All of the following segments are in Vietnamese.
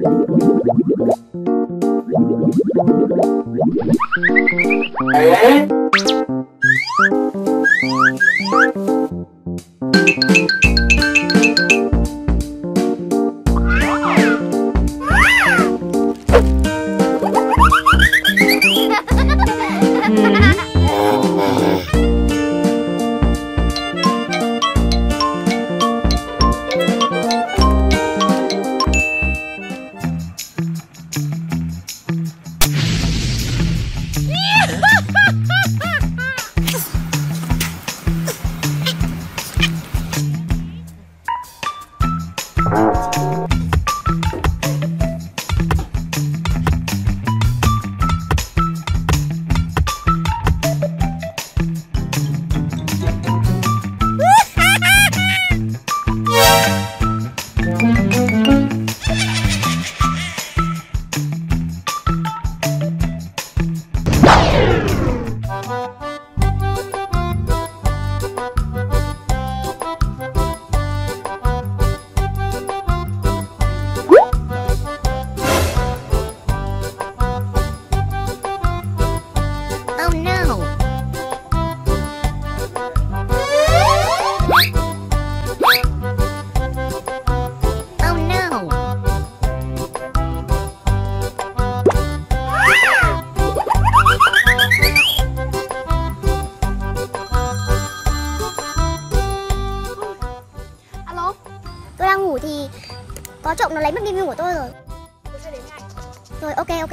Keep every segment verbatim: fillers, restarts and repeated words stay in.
Có trộm nó lấy mất bim bim của tôi rồi. Tôi sẽ đến ngay. Rồi, ok ok.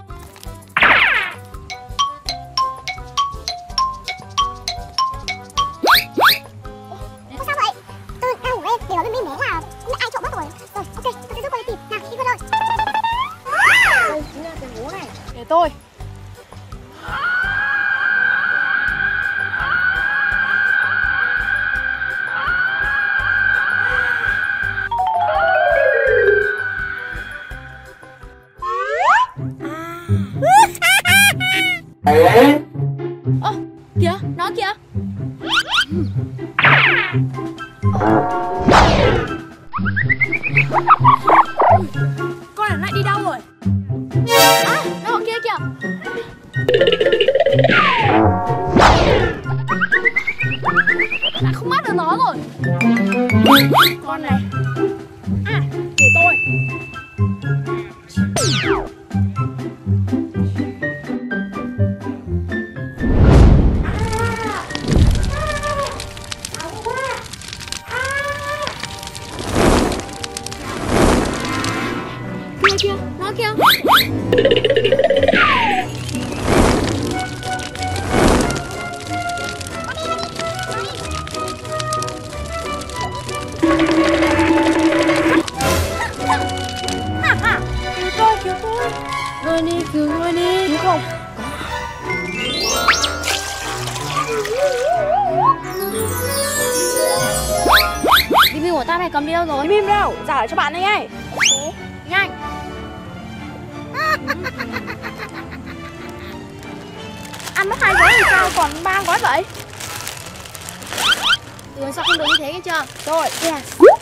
Ủa, sao vậy? Tôi đang ngủ đây để nó bim bim bé là ai trộm mất rồi. Rồi, ok, tôi sẽ giúp cô đi tìm. Nào, đi qua rồi. Đây chính là cái búa này. Để tôi. Ơ, kìa, nó kìa. Con này lại đi đâu rồi? À, nó ở kia kìa. Lại không bắt được nó rồi. Con này. À, để tôi. Kia, nó kia. Cứu tôi, cứu tôi. Rồi đi, cứu rồi đi. Cứu không? Bim bim của tao này cầm đi đâu rồi? Bim bim đâu? Trả lại cho bạn này ngay. Nhanh. Ăn mất hai gói thì sao? Còn ba gói vậy? Ừ, sao không được như thế nghe chưa? Rồi. Yes.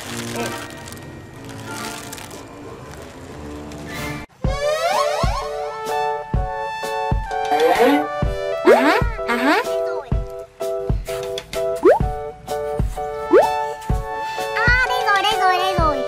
À hả? À hả? À, đây rồi, đây rồi, đây rồi.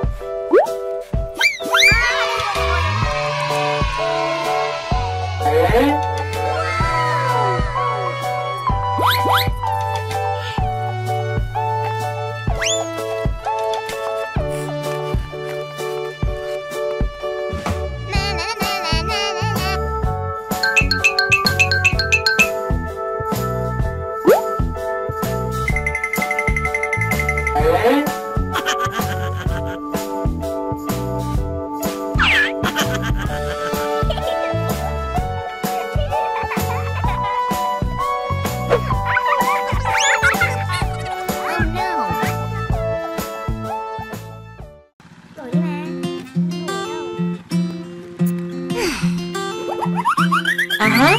À hả?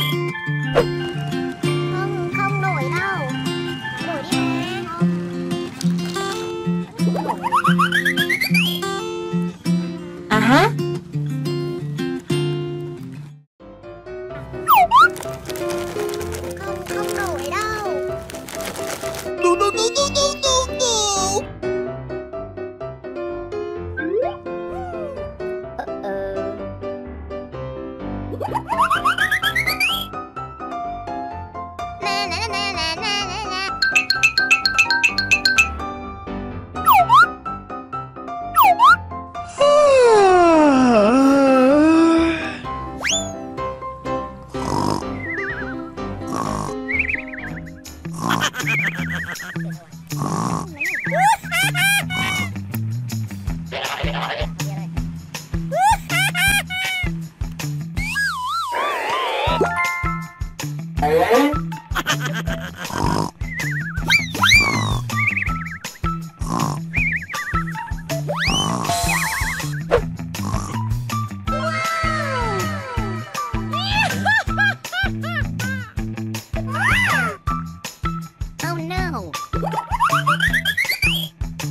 Không, không đổi đâu. Đổi đi mà. À hả?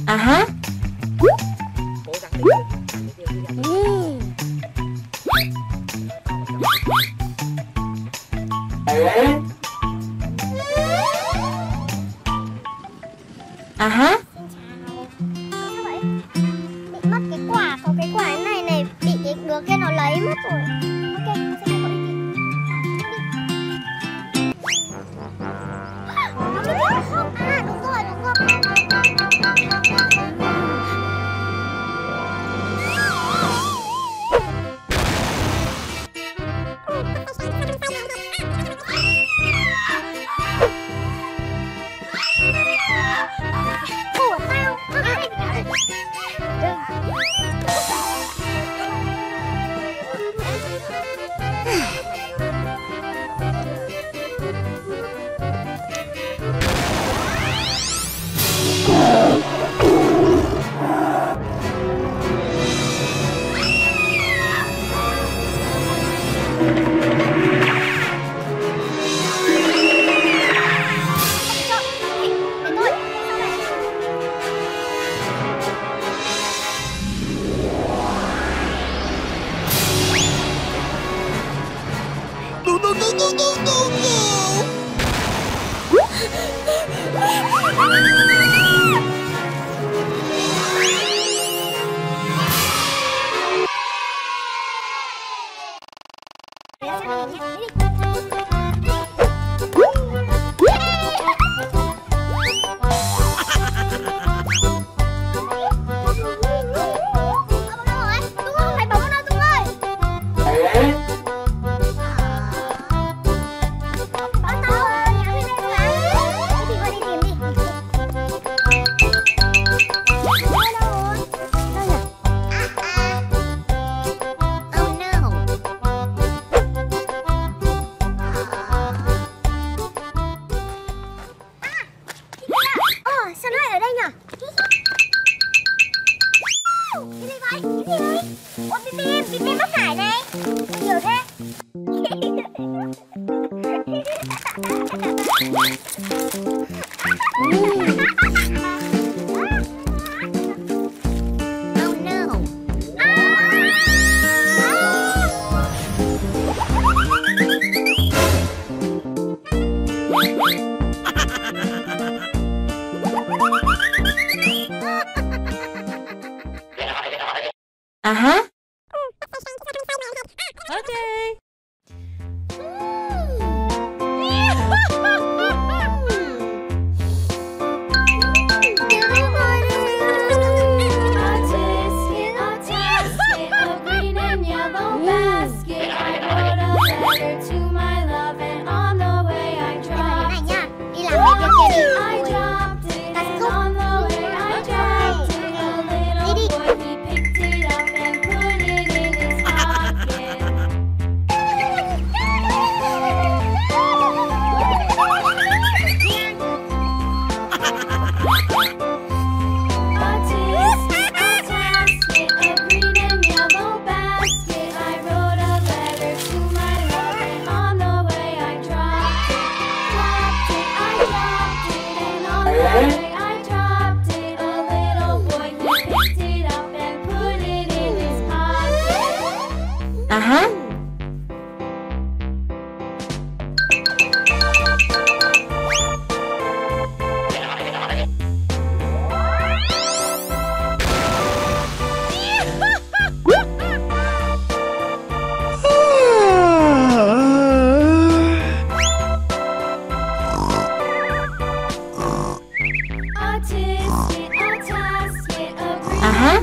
À hả? Cố gắng đi. Ừ. À hả? Sao vậy? Bị mất cái quả, có cái quả này này bị cái đứa kia nó lấy mất rồi. Ok, sẽ cho cậu đi tìm. Nó biết là không? À đúng rồi, đúng rồi. Của tao. Sao nó lại ở đây nhỉ? Cái gì vậy? Cái gì đấy? Ôi Bim Bim, Bim Bim bắt phải này. Nhiều thế. Oh no. À hả? Ok. À hả? À hả?